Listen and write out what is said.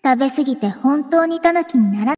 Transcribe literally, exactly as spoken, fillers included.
食べ過ぎて本当にタヌキになら